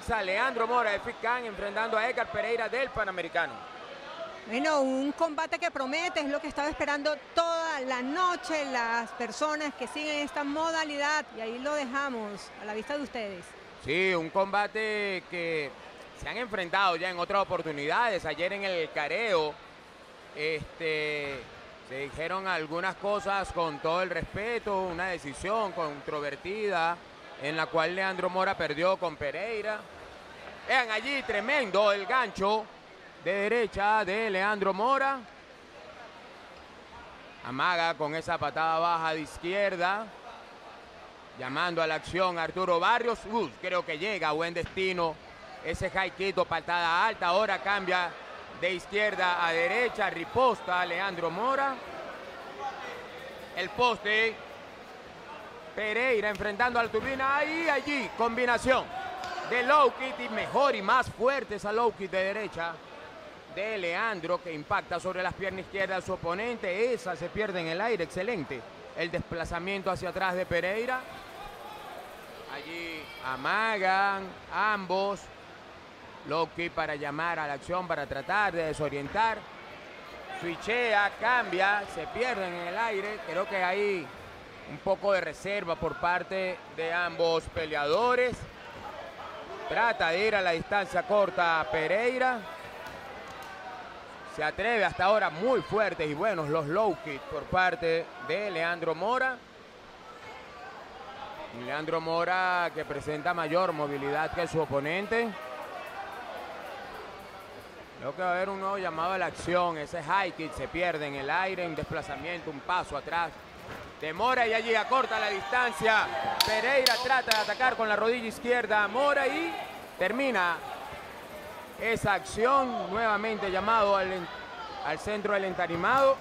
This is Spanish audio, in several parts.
lanza Leandro Mora de FICAN enfrentando a Edgar Pereira del Panamericano. Bueno, un combate que promete, es lo que estaba esperando toda la noche las personas que siguen esta modalidad, y ahí lo dejamos a la vista de ustedes. Sí, un combate que se han enfrentado ya en otras oportunidades. Ayer en el careo se dijeron algunas cosas con todo el respeto, una decisión controvertida en la cual Leandro Mora perdió con Pereira. Vean allí, tremendo el gancho de derecha de Leandro Mora. Amaga con esa patada baja de izquierda, llamando a la acción a Arturo Barrios. Creo que llega a buen destino ese high kick, patada alta. Ahora cambia de izquierda a derecha, riposta Leandro Mora. El poste, Pereira enfrentando al Turbina. Ahí, allí, combinación de low kick y mejor y más fuerte esa low kick de derecha de Leandro, que impacta sobre las piernas izquierdas de su oponente. Esa se pierde en el aire, excelente el desplazamiento hacia atrás de Pereira. Allí amagan ambos. Low kick para llamar a la acción, para tratar de desorientar. Switchea, cambia, se pierden en el aire. Creo que hay un poco de reserva por parte de ambos peleadores. Trata de ir a la distancia corta Pereira. Se atreve hasta ahora, muy fuertes y buenos los low kicks por parte de Leandro Mora. Leandro Mora, que presenta mayor movilidad que su oponente. Creo que va a haber un nuevo llamado a la acción. Ese high kick se pierde en el aire, un desplazamiento, un paso atrás de Mora, y allí acorta la distancia. Pereira trata de atacar con la rodilla izquierda a Mora y termina esa acción. Nuevamente llamado al centro del entarimado.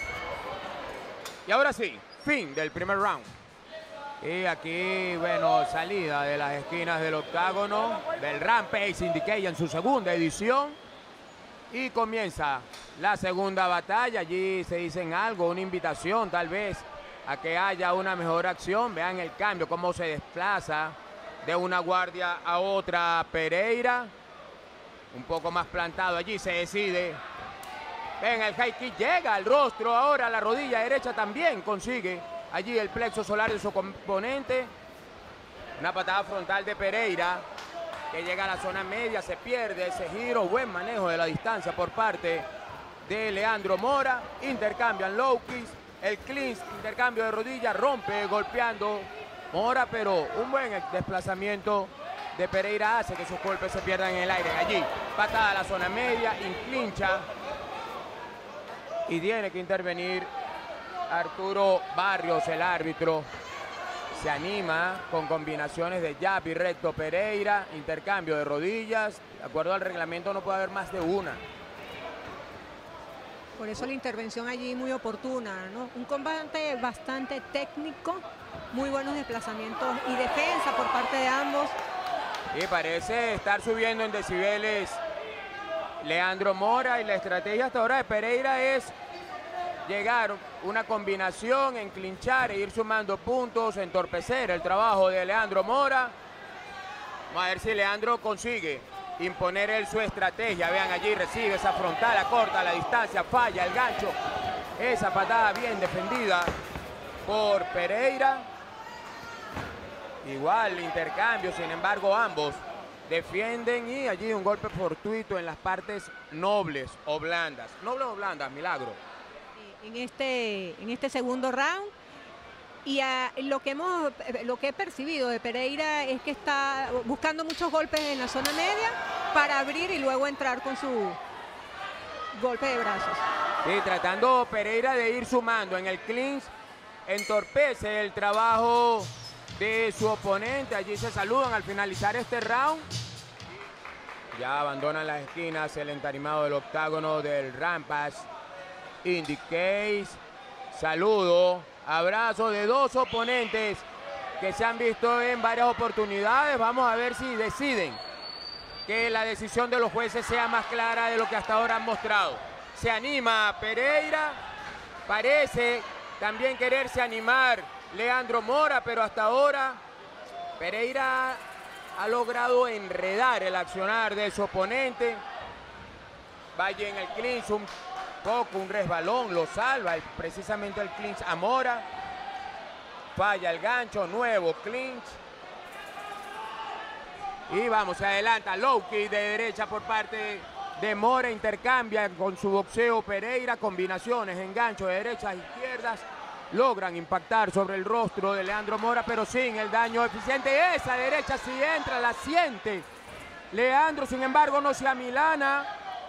Y ahora sí, fin del primer round. Y aquí, bueno, salida de las esquinas del octágono del Rampage Syndicate en su segunda edición. Y comienza la segunda batalla. Allí se dicen algo, una invitación tal vez a que haya una mejor acción. Vean el cambio, cómo se desplaza de una guardia a otra Pereira. Un poco más plantado, allí se decide. Ven, el high kick llega al rostro, ahora la rodilla derecha también consigue allí el plexo solar de su oponente. Una patada frontal de Pereira que llega a la zona media, se pierde ese giro. Buen manejo de la distancia por parte de Leandro Mora. Intercambian low kicks, el clinch, intercambio de rodillas, rompe golpeando Mora, pero un buen desplazamiento de Pereira hace que sus golpes se pierdan en el aire. Allí, patada a la zona media, inclincha y tiene que intervenir Arturo Barrios, el árbitro. Se anima con combinaciones de jab y recto Pereira, intercambio de rodillas. De acuerdo al reglamento no puede haber más de una. Por eso la intervención allí muy oportuna, ¿no? Un combate bastante técnico, muy buenos desplazamientos y defensa por parte de ambos. Y parece estar subiendo en decibeles Leandro Mora, y la estrategia hasta ahora de Pereira es llegar una combinación, enclinchar e ir sumando puntos, entorpecer el trabajo de Leandro Mora. Vamos a ver si Leandro consigue imponer él su estrategia. Vean, allí recibe esa frontal, acorta la distancia, falla el gancho. Esa patada bien defendida por Pereira. Igual intercambio, sin embargo ambos defienden, y allí un golpe fortuito en las partes nobles o blandas. Nobles o blandas, Milagro. En este segundo round, y lo que he percibido de Pereira es que está buscando muchos golpes en la zona media para abrir y luego entrar con su golpe de brazos. Sí, tratando Pereira de ir sumando en el clinch, entorpece el trabajo de su oponente. Allí se saludan al finalizar este round. Ya abandonan las esquinas el entarimado del octágono del Rampage Syndicate. Saludo, abrazo de dos oponentes que se han visto en varias oportunidades. Vamos a ver si deciden que la decisión de los jueces sea más clara de lo que hasta ahora han mostrado. Se anima Pereira, parece también quererse animar Leandro Mora, pero hasta ahora Pereira ha logrado enredar el accionar de su oponente. Vaya en el clinch un poco, un resbalón, lo salva precisamente el clinch a Mora. Falla el gancho, nuevo clinch. Y vamos, se adelanta, low kick de derecha por parte de Mora, intercambia con su boxeo Pereira, combinaciones en gancho de derechas e izquierdas. Logran impactar sobre el rostro de Leandro Mora, pero sin el daño eficiente. Esa derecha sí entra, la siente Leandro, sin embargo no se amilana.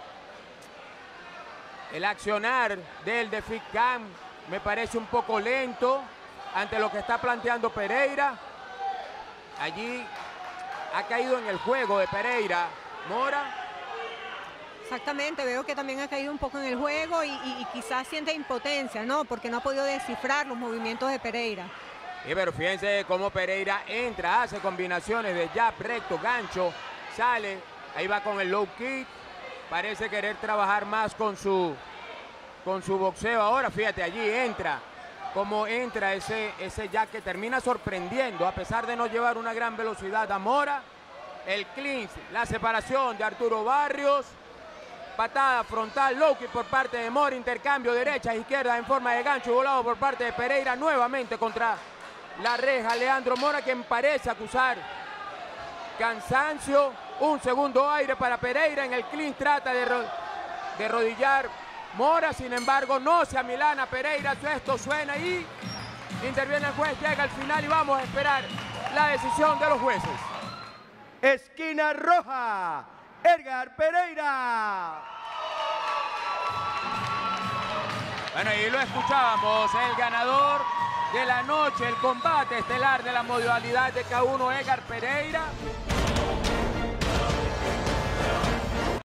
El accionar del Defeat Cam me parece un poco lento ante lo que está planteando Pereira. Allí ha caído en el juego de Pereira Mora. Exactamente, veo que también ha caído un poco en el juego y quizás siente impotencia, ¿no? Porque no ha podido descifrar los movimientos de Pereira. Sí, pero fíjense cómo Pereira entra, hace combinaciones de jab, recto, gancho, sale, ahí va con el low kick, parece querer trabajar más con su boxeo. Ahora fíjate, allí entra, cómo entra ese jab que termina sorprendiendo, a pesar de no llevar una gran velocidad a Mora. El clinch, la separación de Arturo Barrios. Patada frontal, low kick por parte de Mora, intercambio derecha, izquierda en forma de gancho volado por parte de Pereira, nuevamente contra la reja Leandro Mora, quien parece acusar cansancio. Un segundo aire para Pereira, en el clinch trata de rodillar Mora, sin embargo no se amilana Pereira, esto suena y interviene el juez, llega al final y vamos a esperar la decisión de los jueces. Esquina roja, Edgar Pereira. Bueno, y lo escuchábamos, el ganador de la noche, el combate estelar de la modalidad de K1, Edgar Pereira.